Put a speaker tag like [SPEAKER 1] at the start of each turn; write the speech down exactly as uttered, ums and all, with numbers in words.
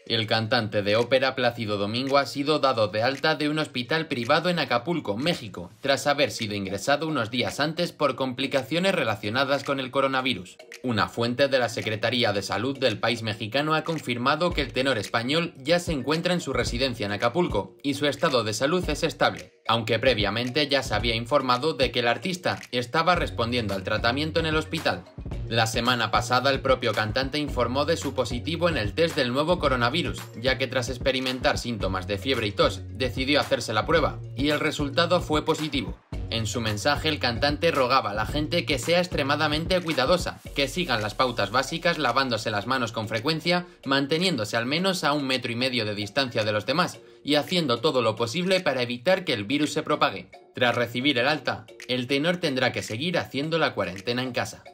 [SPEAKER 1] El cantante de ópera Plácido Domingo ha sido dado de alta de un hospital privado en Acapulco, México, tras haber sido ingresado unos días antes por complicaciones relacionadas con el coronavirus. Una fuente de la Secretaría de Salud del país mexicano ha confirmado que el tenor español ya se encuentra en su residencia en Acapulco y su estado de salud es estable, aunque previamente ya se había informado de que el artista estaba respondiendo al tratamiento en el hospital. La semana pasada el propio cantante informó de su positivo en el test del nuevo coronavirus, ya que tras experimentar síntomas de fiebre y tos, decidió hacerse la prueba, y el resultado fue positivo. En su mensaje el cantante rogaba a la gente que sea extremadamente cuidadosa, que sigan las pautas básicas lavándose las manos con frecuencia, manteniéndose al menos a un metro y medio de distancia de los demás, y haciendo todo lo posible para evitar que el virus se propague. Tras recibir el alta, el tenor tendrá que seguir haciendo la cuarentena en casa.